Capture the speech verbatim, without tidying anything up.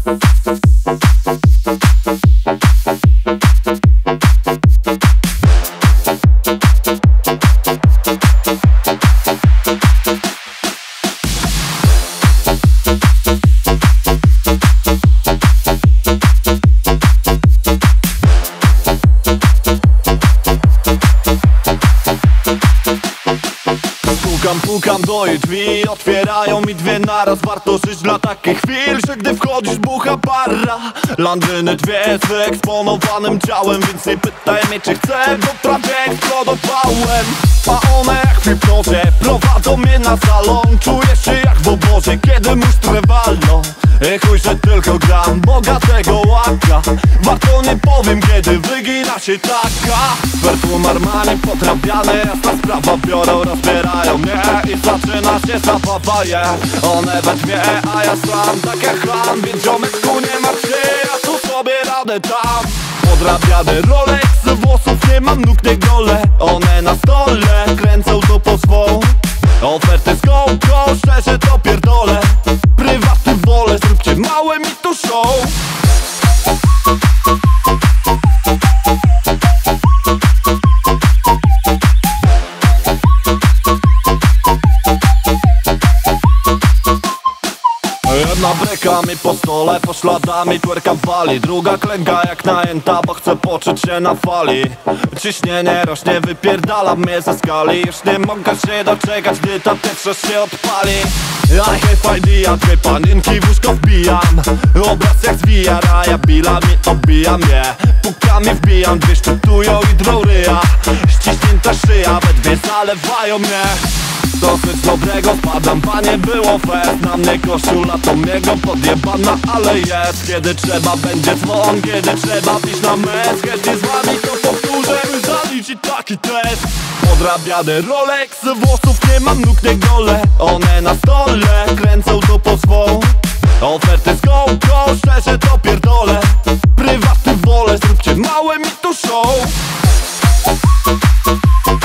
Pukam, pukam do jej drzwi, otwierają mi dwie naraz. Warto żyć dla takich chwil, że gdy wchodzisz bucha para. Londyny dwie z wyeksponowanym ciałem, więc nie pytaj mnie czy chcę, bo prawie eksplodowałem. A one jak w hipnozie prowadzą mnie na salon. Czuję się jak w obozie, kiedy musztrę walną. I chuj, że tylko gram bogatego łaka. Warto nie powiem, kiedy wygina się taka. Perfum Armani podrabiane, jasna sprawa. Biorą, rozbierają mnie i zaczyna się zabawa, yeah. One we dwie, a ja sam tak jak chlam. Więc ziomeczku nie martw się, ja tu sobie radę tam. Podrabiany Rolex, włosów nie mam, nóg nie gole. One na stole kręcą to po swą. Oferty z kołką, szczerze to pierdolę. Prywatny wolę, zróbcie małe mi tu show. Jedna breka mi po stole, pośladami twerka wali. Druga klęka jak najęta, bo chce poczuć się na fali. Ciśnienie rośnie, wypierdala mnie ze skali. Już nie mogę się doczekać, gdy ta pierwsza się odpali. I have idea, dwie panienki w łóżko wbijam. Obraz jak zwija, raja bilami obijam je. Pukami wbijam, dwie szczytują i drą ryja. Ściśnięta szyja, we dwie zalewają mnie. Dosyć dobrego spadam, panie było fest. Na mnie koszula to miego podjebana, ale jest. Kiedy trzeba będzie dzwon, kiedy trzeba pić na mecz. Chętnie z wami to powtórzę, by zaliczyć taki test. Podrabiany Rolex, włosów nie mam, nóg nie gole. One na stole kręcą to po swą. Oferty z kołką, szczerze to pierdolę. Prywatny wolę, zróbcie małe mi tu show.